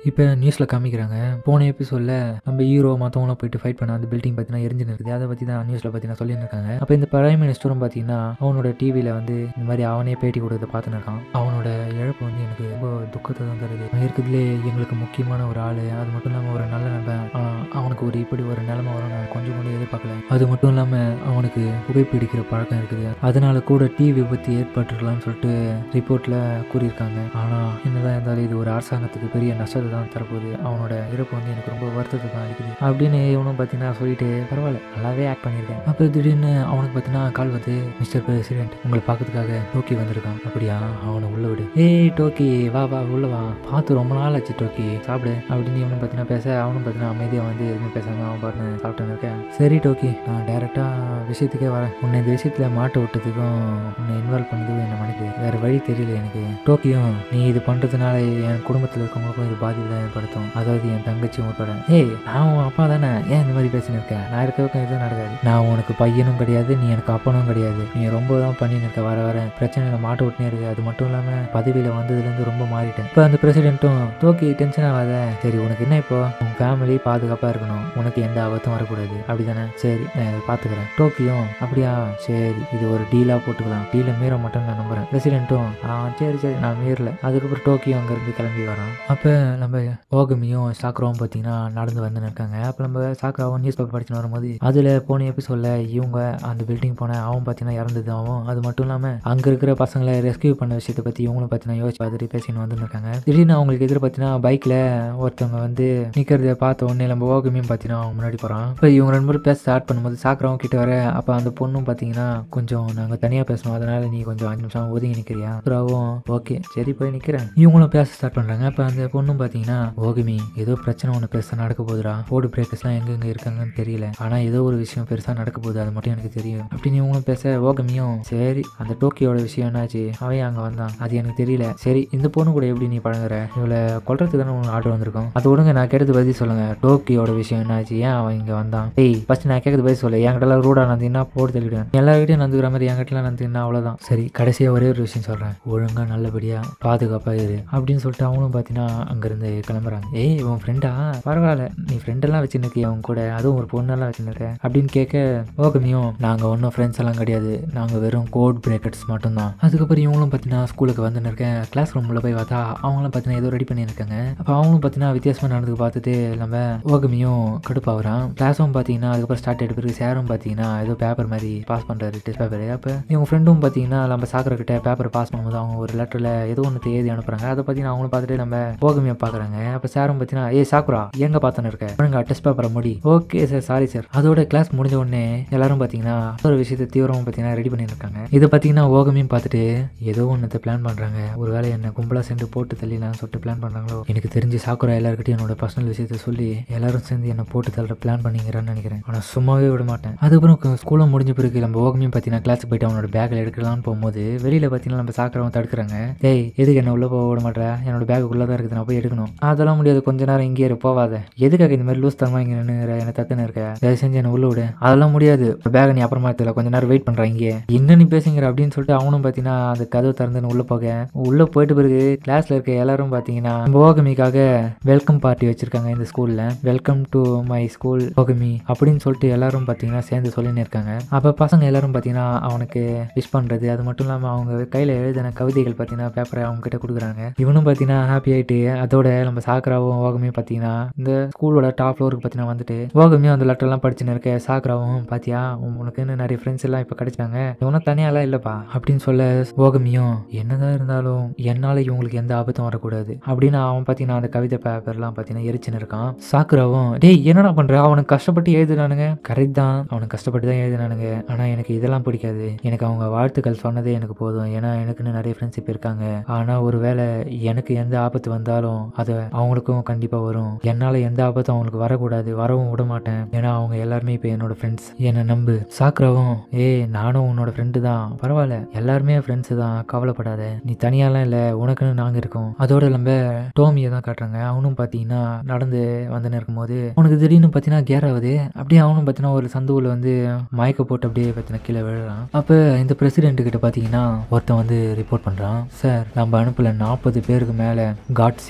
இப்போ நியூஸில் காமிக்கிறாங்க. போன எபிசோடில் நம்ம ஹீரோ மற்றவங்களாம் போயிட்டு ஃபைட் பண்ண அந்த பில்டிங் பார்த்தீங்கன்னா எரிஞ்சுன்னு இருக்குது. அதை பற்றி தான் நியூஸில் பார்த்தீங்கன்னா சொல்லியிருக்காங்க. அப்போ இந்த பிரைம் மினிஸ்டரும் பார்த்தீங்கன்னா அவனோட டிவியில் வந்து இந்த மாதிரி அவனே பேட்டி கொடுத்து பார்த்துன்னு இருக்கான். அவனோட இழப்பு வந்து எனக்கு ரொம்ப துக்கத்தை தான் தருது. இருக்கிறதுலே எங்களுக்கு முக்கியமான ஒரு ஆள், அது மட்டும் இல்லாமல் ஒரு நல்ல நண்பன். அவனுக்கு ஒரு இப்படி ஒரு நிலைமை வரும் நான் கொஞ்சம் கூட எதிர்பார்க்கல. அது மட்டும் இல்லாமல் அவனுக்கு புகைப்பிடிக்கிற பழக்கம் இருக்குது. அதனால கூட தீ விபத்து ஏற்பட்டுருக்கலாம்னு சொல்லிட்டு ரிப்போர்ட்டில் கூறியிருக்காங்க. ஆனால் என்னதான் இருந்தாலும் இது ஒரு அரசாங்கத்துக்கு பெரிய நஷ்டத்தை தான் தரப்போகுது. அவனோட இறப்பு வந்து எனக்கு ரொம்ப வருத்தத்தை தான் அளிக்குது அப்படின்னு இவனும் பார்த்தீங்கன்னா சொல்லிட்டு பரவாயில்ல நல்லாவே ஆக்ட் பண்ணியிருக்கேன். அப்போ திடீர்னு அவனுக்கு பார்த்தீங்கன்னா கால் வந்து மிஸ்டர் பிரசிடென்ட் உங்களை பார்க்கறதுக்காக டோக்கி வந்திருக்கான். அப்படியா அவனை உள்ள விடு. ஏய் டோக்கி வா வா உள்ள வா, பார்த்து ரொம்ப நாள் ஆச்சு டோக்கி சாப்பிடு அப்படின்னு இவனும் பார்த்தீங்கன்னா பேச அவனும் பார்த்தீங்கன்னா அமைதியாக வந்து எதுவுமே பேசாமல் அவன் பாட்டு சாப்பிட்டுன்னு இருக்கேன். சரி டோக்கி நான் டைரெக்டாக விஷயத்துக்கே வரேன். உன்னை இந்த விஷயத்தில் மாட்ட விட்டதுக்கும் உன்னை இன்வால்வ் பண்ணதுக்கும் என்ன மன்னிப்பு. வேறு வழி தெரியல எனக்கு. டோக்கியும் நீ இது பண்ணுறதுனால என் குடும்பத்தில் இருக்கவங்களுக்கும் இது பாதிப்பு தான் ஏற்படுத்தும். அதாவது என் தங்கச்சியும் உட்பட. ஏய் நான் உன் அப்பா தானே, ஏன் இந்த மாதிரி பேசின்னு இருக்கேன்? நான் இருக்கவங்க எதுவும் நடக்காது. நான் உனக்கு பையனும் கிடையாது, நீ எனக்கு அப்பனும் கிடையாது. நீ ரொம்ப தான் பண்ணின்னு இருக்க, வர வர பிரச்சனையில மாட்ட விட்டுனே இருக்கு. அது மட்டும் இல்லாமல் பதவியில் வந்ததுலேருந்து ரொம்ப மாறிட்டேன். இப்போ அந்த பிரசிடென்ட்டும் டோக்கி டென்ஷன் ஆகாத, சரி உனக்கு என்ன இப்போ உன் ஃபேமிலி பாதுகாப்பாக இருக்கணும், உனக்கு எந்த ஆபத்தும் வரக்கூடாது அப்படிதானே? சரி நான் பார்த்துக்கிறேன். டோக்கியும் அப்படியா சரி இது ஒரு டீலாக போட்டுக்கலாம், டீலை மீற மட்டும் நான் நம்புறேன். பிரசிடென்ட்டும் சரி சரி நான் மீறல. அதுக்கப்புறம் டோக்கியோ அங்கேருந்து கிளம்பி வரான். அப்போ நம்ம ஓகமியும் சாக்ராவும் பார்த்தீங்கன்னா நடந்து வந்துன்னு இருக்காங்க. அப்போ நம்ம சாக்ராவும் நியூஸ் பேப்பர் படிச்சுன்னு வரும்போது அதில் போன எபிசோடில் இவங்க அந்த பில்டிங் போன அவன் பார்த்தீங்கன்னா இறந்தது ஆகும். அது மட்டும் இல்லாமல் அங்கே இருக்கிற பசங்களை ரெஸ்கியூ பண்ண விஷயத்தை பற்றி இவங்களும் பார்த்தீங்கன்னா யோசிச்சு பார்த்துட்டு பேசின்னு வந்துன்னு இருக்காங்க. திடீர்னு அவங்களுக்கு எதிர பார்த்தீங்கன்னா பைக்கில் ஒருத்தவங்க வந்து நிற்கிறத பார்த்த உடனே நம்ம ஓகமியும் பார்த்தீங்கன்னா அவங்க முன்னாடி போகிறான். இப்போ இவங்க ரெண்டு பேரும் பேச ஸ்டார்ட் பண்ணும்போது சாக்ராவும் கிட்ட வர அப்போ அந்த பொண்ணும் பார்த்தீங்கன்னா கொஞ்சம் நாங்கள் தனியாக பேசணும், அதனால நீ கொஞ்சம் 5 நிமிஷம் ஒதுங்கி நிற்கிறியா? சாக்ராவும் ஓகே சரி போய் நிற்கிறேன். இவங்களும் பேச ஸ்டார்ட் பண்ணுறாங்க. அப்போ அந்த பொண்ணும் பார்த்தீங்கன்னா ஓகமி ஏதோ பிரச்சனை ஒன்று பெருசாக நடக்க போகுதுடா, போர்டு பிரேக்கர்ஸ்லாம் எங்கெங்கே இருக்காங்கன்னு தெரியல, ஆனால் ஏதோ ஒரு விஷயம் பெருசாக நடக்க போகுது அது மட்டும் எனக்கு தெரியும் அப்படின்னு இவங்களும் பேச ஓகமியும் சரி அந்த டோக்கியோட விஷயம் என்னாச்சு, அவன் அங்கே வந்தான் அது எனக்கு தெரியல. சரி இந்த பொண்ணு கூட எப்படி நீ பழங்குற, இவளை கொல்றதுக்கு தானே உங்களுக்கு ஆர்டர் வந்திருக்கும், அது விடுங்க நான் கேட்டது பதில் சொல்லுங்க. டோக்கியோட விஷயம் என்னாச்சு, ஏன் அவன் இங்கே வந்தான்? ஏய் ஃபர்ஸ்ட் நான் கேட்கறது பதில் சொல்ல. என்கிட்டலாம் ரூடா நந்தினா போட்டு தள்ளிடுவேன். எல்லாருக்கிட்டையும் நந்துக்கிற மாதிரி என்கிட்டலாம் நந்தினா அவ்வளோதான். சரி கடைசியாக ஒரே ஒரு விஷயம் சொல்கிறேன், ஒழுங்காக நல்லபடியாக பாதுகாப்பாக இரு அப்படின்னு சொல்லிட்டு அவங்களும் பார்த்தீங்கன்னா அங்கேருந்து கிளம்புறாங்க. ஏய் உன் ஃப்ரெண்டா, பரவாயில்ல நீ ஃப்ரெண்டெல்லாம் வச்சுருக்கிய அவன் கூட, அதுவும் ஒரு பொண்ணெல்லாம் வச்சுருக்க அப்படின்னு கேட்க ஓகமியும் நாங்கள் ஒன்றும் ஃப்ரெண்ட்ஸ் எல்லாம் கிடையாது, நாங்கள் வெறும் கோட் பிரேக்கர்ஸ் மட்டும்தான். அதுக்கப்புறம் இவங்களும் பார்த்தீங்கன்னா ஸ்கூலுக்கு வந்துன்னு இருக்கேன். கிளாஸ் ரூமில் போய் பார்த்தா அவங்களும் பார்த்தீங்கன்னா ஏதோ ரெடி பண்ணியிருக்காங்க. அப்போ அவங்களும் பார்த்தீங்கன்னா வித்தியாசமாக நடந்து பார்த்துட்டு நம்ம ஓகமியும் கடுப்பாகிறான். கிளாஸும் பார்த்தீங்கன்னா அதுக்கப்புறம் ஸ்டார்ட் ஆகிட்டு பிறகு சேரும் பார்த்தீங்கன்னா ஏதோ பேப்பர் மாதிரி பாஸ் பண்ணுறாரு டெஸ்ட் பேப்பர். அப்போ இவங்க ஃப்ரெண்டும் பார்த்தீங்கன்னா நம்ம சாக்கரை கிட்ட பேப்பரை பாஸ் பண்ணும்போது அவங்க ஒரு லெட்டரில் ஏதோ ஒன்று எழுதி அனுப்புகிறாங்க. அதை பார்த்தீங்கன்னா அவங்களும் பார்த்துட்டு நம்ம ஓகமியை பார்க்குறாங்க. அப்போ சாரும் பார்த்தீங்கன்னா ஏ சாக்குரா எங்கே பார்த்துன்னு இருக்க, ஒழுங்கா டெஸ்ட் பேப்பரை முடி. Okay sir sorry sir. அதோட கிளாஸ் முடிஞ்ச உடனே எல்லாரும் பார்த்தீங்கன்னா ஒரு விஷயத்தை தீவிரமாக பார்த்தீங்கன்னா ரெடி பண்ணியிருக்காங்க. இதை பார்த்தீங்கன்னா ஓகமியும் பார்த்துட்டு ஏதோ ஒன்றத்தை பிளான் பண்ணுறாங்க, ஒரு வேலை என்ன கும்பலாக சேர்ந்து போட்டு தள்ளிடலாம்னு சொல்லிட்டு பிளான் பண்ணுறாங்களோ. எனக்கு தெரிஞ்சு சாக்குரா எல்லாருக்கிட்டையும் என்னோட பர்சனல் விஷயத்தை சொல்லி எல்லாரும் சேர்ந்து என்னை போட்டு தள்ளுற பிளான் பண்ணிங்கிறான்னு நினைக்கிறேன். ஆனால் சும்மாவே விட மாட்டேன். அதுக்கப்புறம் ஸ்கூலும் முடிஞ்ச பிறகு நம்ம ஓகமியும் பார்த்தீங்கன்னா கிளாஸுக்கு போயிட்டு அவனோட பேக்கில் எடுக்கலாம்னு போகும்போது வெளியில் பார்த்தீங்கன்னா நம்ம சாக்குறாவும் தடுக்கிறாங்க. ஏய் எதுக்கு என்ன உள்ள போக விட மாட்டேன், என்னோட பேக்குள்ளே தான் இருக்குது, நான் போய் எடுக்கணும். அதெல்லாம் முடியாது, கொஞ்ச நேரம் இங்கே போவாத, எதுக்காக இந்த மாதிரி லூஸ் தரமா இங்கே நின்னுற, என்ன தத்துன்னு இருக்க, தயவு செஞ்சு என்ன உள்ள விடு. அதெல்லாம் முடியாது, பேகை நீ அப்புறமா தெரியல, கொஞ்ச நேரம் வெயிட் பண்ற இங்கே, என்ன நீ பேசுங்கிற அப்படின்னு சொல்லிட்டு அவனும் பார்த்தீங்கன்னா அந்த கதவு திறந்துன்னு உள்ள போக உள்ள போயிட்டு பிறகு கிளாஸ்ல இருக்க எல்லாரும் பார்த்தீங்கன்னா ஓகமிக்காக வெல்கம் பார்ட்டி வச்சிருக்காங்க இந்த ஸ்கூல்ல. வெல்கம் டு மை ஸ்கூல் ஓகமி அப்படின்னு சொல்லிட்டு எல்லாரும் பார்த்தீங்கன்னா சேர்ந்து சொல்லின்னு இருக்காங்க. அப்போ பசங்க எல்லாரும் பார்த்தீங்கன்னா அவனுக்கு விஷ் பண்றது, அது மட்டும் இல்லாமல் அவங்க கையில் எழுதின கவிதைகள் பார்த்தீங்கன்னா பேப்பரை அவங்க கிட்ட கொடுக்குறாங்க. இவனும் பார்த்தீங்கன்னா ஹாப்பி ஆயிட்டு அதோட நம்ம சாக்கராவும் ஓகமியும் பார்த்தீங்கன்னா இந்த ஸ்கூலோட டாப் ஃப்ளோருக்கு பார்த்தீங்கன்னா வந்துட்டு ஓகமியும் அந்த லெட்டர்லாம் படிச்சுன்னு இருக்க. சாக்கராவும் பாத்தியா உனக்குன்னு நிறைய ஃப்ரெண்ட்ஸ் எல்லாம் இப்போ கிடைச்சாங்க, இவனும் தனியாலாம் இல்லைப்பா அப்படின்னு சொல்ல ஓகமியும் என்னதான் இருந்தாலும் என்னால் இவங்களுக்கு எந்த ஆபத்தும் வரக்கூடாது அப்படின்னு அவன் பார்த்தீங்கன்னா அந்த கவிதை பேப்பர்லாம் பார்த்தீங்கன்னா எரிச்சுன்னு இருக்கான். சாக்குராவும் டேய் என்னடா பண்ற, அவனுக்கு கஷ்டப்பட்டு எழுதுனானுங்க, கரெக்ட் தான் அவனுக்கு கஷ்டப்பட்டு தான் எழுதுனானுங்க, ஆனால் எனக்கு இதெல்லாம் பிடிக்காது, எனக்கு அவங்க வாழ்த்துக்கள் சொன்னதே எனக்கு போதும், ஏன்னா எனக்குன்னு நிறைய ஃப்ரெண்ட்ஷிப் இருக்காங்க, ஆனால் ஒருவேளை எனக்கு எந்த ஆபத்து வந்தாலும் அது அவங்களுக்கும் கண்டிப்பாக வரும், என்னால் எந்த ஆபத்தும் அவங்களுக்கு வரக்கூடாது, வரவும் விட மாட்டேன், ஏன்னா அவங்க எல்லாருமே இப்போ என்னோட ஃப்ரெண்ட்ஸ், என்னை நம்பு. சாக்குராவும் நானும் உன்னோட ஃப்ரெண்டு தான், பரவாயில்ல எல்லாருமே ஃப்ரெண்ட்ஸு தான், கவலைப்படாத, நீ தனியாலாம் இல்லை, உனக்குன்னு நாங்கள் இருக்கோம். அதோட நம்ம டோமியை தான் காட்டுறாங்க. அவனும் பார்த்தீங்கன்னா நடந்து வந்துன்னு இருக்கும்போது அவனுக்கு திடீர்னு பார்த்தீங்கன்னா கேர் ஆகுது. அப்படியே அவனும் பார்த்தீங்கன்னா ஒரு சந்துவில் வந்து மயக்க போட்டு அப்படியே பார்த்தீங்கன்னா கீழே விழுறான். அப்போ இந்த பிரசிடென்ட் கிட்ட பார்த்தீங்கன்னா ஒருத்தன் வந்து ரிப்போர்ட் பண்ணுறான், சார் நம்ம அனுப்பல 40 பேருக்கு மேலே காட்ஸ் யாருமே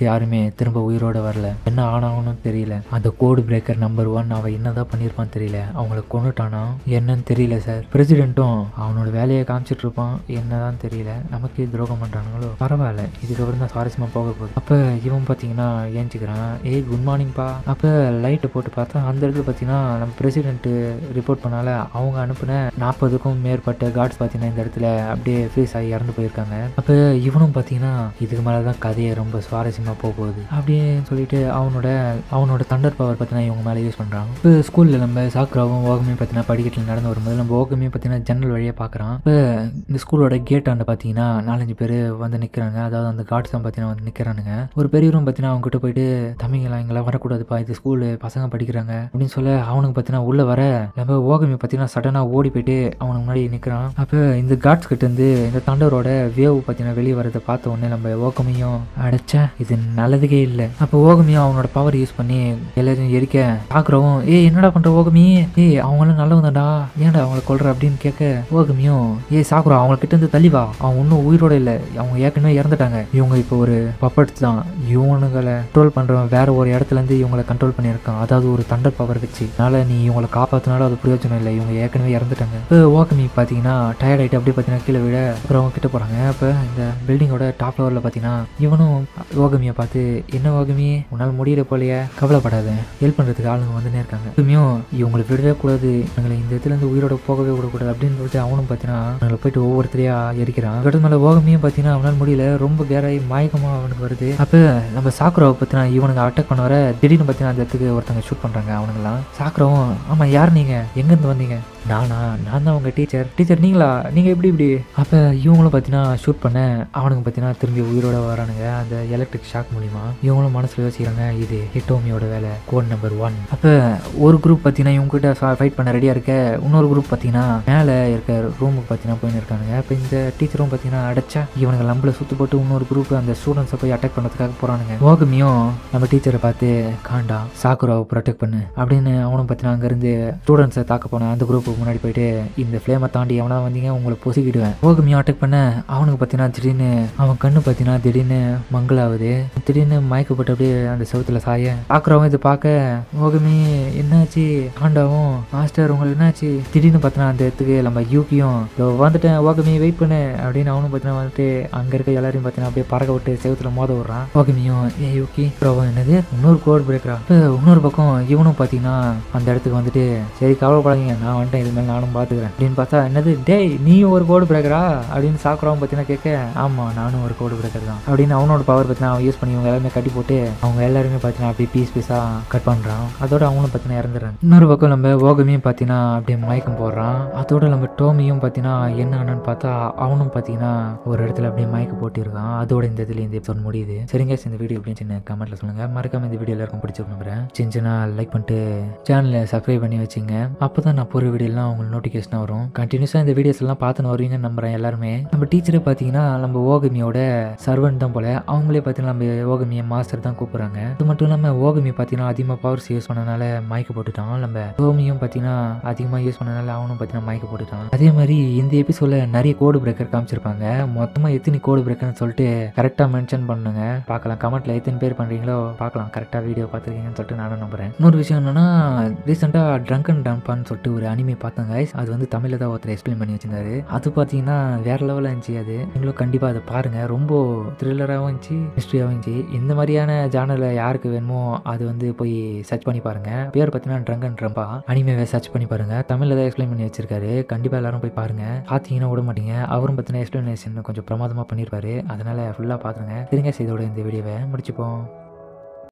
திரும்ப உயிரோட வரல. என்ன ஆனாங்கன்னு தெரியல. அந்த கோடு பிரேக்கர் நம்பர் 1 அவன் என்னதான் பண்ணியிருப்பான்னு தெரியல. அவங்கள கொன்னுட்டானா என்னன்னு தெரியல சார். பிரசிடென்ட்டும் அவனோட வேலையை காமிச்சிட்டு இருப்பான். என்னதான் தெரியல. நமக்கே துரோகம் பண்றானுங்களோ. பரவாயில்ல, இதுக்கப்புறம் தான் சுவாரஸ்யமா போக போகுது. அப்ப இவன் பாத்தீங்கன்னா ஏஞ்சிக்கிறான். ஏய் குட் மார்னிங்ப்பா. அப்ப லைட்டை போட்டு பார்த்தா அந்த இடத்துல பாத்தீங்கன்னா நம்ம பிரசிடென்ட் ரிப்போர்ட் பண்ணால அவங்க அனுப்புன 40க்கும் மேற்பட்ட கார்ட்ஸ் பாத்தீங்கன்னா இந்த இடத்துல அப்படியே ஃப்ரீஸ் ஆகி இறந்து போயிருக்காங்க. அப்ப இவனும் பாத்தீங்கன்னா இதுக்கு மேலதான் கதையை ரொம்ப சுவாரஸ்யமா போகுது அப்படின்னு சொல்லிட்டு அவனோட தண்டர் பவர் பார்த்தீங்கன்னா இவங்க மேலே யூஸ் பண்ணுறாங்க. இப்போ ஸ்கூலில் நம்ம சாக்ராவும் ஓகமே பார்த்தீங்கன்னா படிக்கட்டில் நடந்து வரும்போது நம்ம ஓகமே பார்த்தீங்கன்னா ஜன்னல் வழியாக பார்க்குறான். இப்போ இந்த ஸ்கூலோட கேட் ஆண்ட பார்த்தீங்கன்னா 4-5 பேர் வந்து நிற்கிறாங்க. அதாவது அந்த கார்ட்ஸ் தான் பார்த்தீங்கன்னா வந்து நிற்கிறானுங்க. ஒரு பெரியவரும் பார்த்தீங்கன்னா அவங்க கிட்ட போயிட்டு தம்பிங்களா இங்கெல்லாம் வரக்கூடாதுப்பா, இது ஸ்கூலு பசங்க படிக்கிறாங்க அப்படின்னு சொல்ல அவனுக்கு பார்த்தீங்கன்னா உள்ள வர நம்ம ஓகமே பார்த்தீங்கன்னா சடனாக ஓடி போயிட்டு அவனுக்கு முன்னாடி நிற்கிறான். அப்போ இந்த கார்ட்ஸ் கிட்ட இருந்து இந்த தண்டரோட வேவ் பார்த்தீங்கன்னா வெளியே வரதை பார்த்த உடனே நம்ம ஓகமையும் அடைச்சா இது நல்லதுக்கே இல்லை. அப்போ ஓகமியும் அவனோட பவர் யூஸ் பண்ணி எல்லாரையும் எரிக்க சாக்குறவும் என்னடா பண்ற ஓகமி, அவங்களும் நல்லவங்க தான்டா, ஏன்டா அவங்கள கொல்ற அப்படின்னு கேட்க ஓகமியும் சாக்குறா அவங்க கிட்ட இருந்து தள்ளி வா, அவங்க இன்னும் உயிரோட இல்லை, அவங்க ஏற்கனவே இறந்துட்டாங்க, இவங்க இப்போ ஒரு பப்பட்ஸ் தான், இவனுங்களை கண்ட்ரோல் பண்றவன் வேற ஒரு இடத்துல இருந்து இவங்களை கண்ட்ரோல் பண்ணியிருக்கான், அதாவது ஒரு தண்டர் பவர் வச்சு, அதனால நீ இவங்களை காப்பாத்தினாலும் அது பிரயோஜனம் இல்லை, இவங்க ஏற்கனவே இறந்துட்டாங்க. இப்போ ஓகமி பாத்தீங்கன்னா டயர்ட் ஆயிட்டு அப்படியே பாத்தீங்கன்னா கீழே விட அப்புறம் அவங்க கிட்ட போறாங்க. அப்ப இந்த பில்டிங்கோட டாப் ஃப்ளோர்ல பாத்தீங்கன்னா இவனும் ஓகமியை பார்த்து என்ன ஓகமி உன்னால் முடியல போலையே, கவலைப்படாத, ஹெல்ப் பண்றதுக்கு ஆளுங்க வந்துனே இருக்காங்க, ஓகமியும் இவங்களை விடவே கூடாது, இவங்களை இந்த இடத்துல இருந்து உயிரோட போகவே விடக்கூடாது அப்படின்னு சொல்லிட்டு அவனும் பாத்தீங்கன்னா அவங்களை போயிட்டு ஒவ்வொருத்தரையா எரிக்கிறான். மேல ஓகமியும் பாத்தீங்கன்னா அவனால் முடியல, ரொம்ப கேராய் மயக்கமா அவனுக்கு வருது. அப்ப நம்ம சாக்குராவை பாத்தீங்கன்னா இவனுக்கு அட்டாக் பண்ண வர திடீர்னு பாத்தீங்கன்னா அந்த இடத்துக்கு ஒருத்தங்க ஷூட் பண்றாங்க. அவனுங்களாம் சாக்குறவும் ஆமா யார் நீங்க, எங்க இருந்து வந்தீங்க, நான் தான் உங்க டீச்சர் நீங்களா, நீங்க இப்படி அப்ப இவங்களும் பாத்தீங்கன்னா ஷூட் பண்ண அவனுக்கு பாத்தீங்கன்னா திரும்பி உயிரோட வரானுங்க அந்த எலக்ட்ரிக் ஷாக் மூலியமா. இவங்களும் மனசுல யோசிக்கிறாங்க இது ஹிட்டோமியோட வேலை, கோட் நம்பர் 1. அப்ப ஒரு குரூப் பாத்தீங்கன்னா இவங்க கிட்ட ஃபைட் பண்ண ரெடியா இருக்க, இன்னொரு குரூப் பாத்தீங்கன்னா மேல இருக்க ரூமுக்கு பாத்தீங்கன்னா போயின்னு இருக்கானுங்க. அப்ப இந்த டீச்சரும் பாத்தீங்கன்னா அடைச்சா இவனுக்கு லம்பில் சுத்து போட்டு இன்னொரு குரூப் அந்த ஸ்டூடெண்ட்ஸை போய் அட்டாக் பண்ணதுக்காக போறானுங்க. ஓகமியும் நம்ம டீச்சரை பார்த்து காண்டா சாக்குராவை ப்ரொடெக்ட் பண்ணு அப்படின்னு அவனும் பாத்தீங்கன்னா அங்க இருந்து ஸ்டூடெண்ட்ஸை தாக்க போன அந்த குரூப் முன்னாடி போயிட்டு இந்த ஃப்ளேமை தாண்டி எவனா வந்தீங்க உங்களை பொசுக்கிடுவேன். ஓகமியும் அட்டாக் பண்ண அவனுக்கு பாத்தீங்கன்னா திடீர்னு அவன் கண்ணு பாத்தீங்கன்னா திடீர்னு மங்களாகுது, திடீர்னு மயக்கப்பட்டு அப்படியே அந்த செவுத்துல சாய சாக்குறாவும் இதை பார்க்க ஓகமி என்னாச்சு, காண்டாவும் மாஸ்டர் உங்களுக்கு என்னாச்சு, திடீர்னு பார்த்தீங்கன்னா அந்த இடத்துக்கு நம்ம யூகியும் வந்துட்டேன் ஓகமி வெயிட் பண்ணு அப்படின்னு அவனும் பார்த்தீங்கன்னா வந்துட்டு அங்க இருக்க எல்லாரையும் பார்த்தீங்கன்னா அப்படியே பறக்க விட்டு செவுத்துல மோத விடுறான். ஓகமியும் யூகி ப்ரோவம் என்னது இன்னொரு கோட் பிரேக்கரா. இன்னொரு பக்கம் இவனும் பார்த்தீங்கன்னா அந்த இடத்துக்கு வந்துட்டு சரி கவலைப்படாதீங்க நான் வந்துட்டேன், இது மேலே நானும் பார்த்துக்கிறேன் அப்படின்னு பார்த்தா என்னது டேய் நீயும் ஒரு கோடு பிரேக்கரா அப்படின்னு சாக்குறாவும் பார்த்தீங்கன்னா கேட்க ஆமா நானும் ஒரு கோடு பிரேக்கர் தான் அப்படின்னு அவனோட பவர் பார்த்தீங்கன்னா அவன் யூஸ் பண்ணி இவங்க எல்லாருமே கட்டி போட்டு அவங்க எல்லாருமே பார்த்தீங்கன்னா அப்படியே பீஸா கட் பண்றான். அதோட அவங்களும் பார்த்தீங்கன்னா இறந்துடுறாங்க. இன்னொரு பக்கம் நம்ம ஓகமியும் பார்த்தீங்கன்னா அப்படியே மயக்கம் போடுறான். அதோட நம்ம டோமியும் பார்த்தீங்கன்னா என்ன ஆனான்னு பார்த்தா அவனும் பார்த்தீங்கன்னா ஒரு இடத்துல அப்படியே மயக்க போட்டிருக்கான். அதோட இந்த இதுல இந்த எபிசோட் முடியுது. சரிங்க இந்த வீடியோ எப்படின்னு சின்ன கமெண்ட்ல சொல்லுங்க. மறக்காம இந்த வீடியோ எல்லாருக்கும் பிடிச்சிருக்கும் நம்புறேன். சின்ன லைக் பண்ணிட்டு சேனலை சப்ஸ்கிரைப் பண்ணி வச்சுங்க. அப்பதான் நான் போகிற வீடியோலாம் உங்களுக்கு நோட்டிஃபிகேஷன் வரும். கண்டினியூஸாக இந்த வீடியோஸ் எல்லாம் பார்த்துன்னு வருவீங்கன்னு நம்புறேன் எல்லாருமே. நம்ம டீச்சரை பார்த்தீங்கன்னா நம்ம ஓகமியோட சர்வன்ட் தான் போல, அவங்களே பார்த்தீங்கன்னா நம்ம ஓகமியை மாஸ்டர் தான் கூப்பிடுறாங்க. அது மட்டும் இல்லாமல் ஓகமி பார்த்தீங்கன்னா அதிகமாக பவர்ஸ் யூஸ் பண்ணனால மயக்க போட்டுட்டான். நம்ம டோமியும் பார்த்தீங்கன்னா அதிகமாக யூஸ் பண்ணனால அவனும் பார்த்தீங்கன்னா மயக்க போட்டுட்டான். அதே மாதிரி இந்த எபிசோட்ல நிறைய கோடு பிரேக்கர் காமிச்சிருப்பாங்க. மொத்தமாக எத்தனை கோடு பிரேக்கர்னு சொல்லிட்டு கரெக்டாக மென்ஷன் பண்ணுங்க. பார்க்கலாம் கமெண்ட்ல எத்தனை பேர் பண்ணுறீங்களோ பார்க்கலாம். கரெக்டாக வீடியோ பார்த்துருக்கீங்கன்னு சொல்லிட்டு நானும் நம்புறேன். இன்னொரு விஷயம் என்னன்னா ரீசெண்டாக ட்ரங்க் அண்ட் டம்பான்னு சொல்லிட்டு ஒரு அனிமே பார்த்தேன் கைஸ். அது வந்து தமிழில் தான் ஒருத்தர் எக்ஸ்பிளைன் பண்ணி வச்சிருந்தாரு. அது பார்த்தீங்கன்னா வேற லெவலில் இருந்துச்சு. அது நீங்களும் கண்டிப்பாக அதை பாருங்க. ரொம்ப த்ரில்லராகவும் இருந்துச்சு, மிஸ்ட்ரியாகவும் இருந்துச்சு. இந்த மாதிரியான ஜானலில் யாருக்கு வேணுமோ அது வந்து போய் சர்ச் பண்ணி பாருங்க. பேர் பார்த்தீங்கன்னா ட்ரங்க் அண்ட் டம்பா அனிமேவை சர்ச் பண்ணி பாருங்க. தமிழில் தான் எக்ஸ்பிளைன் பண்ணி வச்சிருக்காரு. கண்டிப்பாக எல்லாரும் போய் பாருங்க. பார்த்தீங்கன்னா விட மாட்டீங்க. அவரும் பார்த்தீங்கன்னா எக்ஸ்பிளனேஷன் கொஞ்சம் பிரமாதமாக பண்ணியிருப்பாரு. அதனால ஃபுல்லாக பார்த்துருங்க. சரிங்க இதோட இந்த வீடியோவை முடிச்சுப்போம்.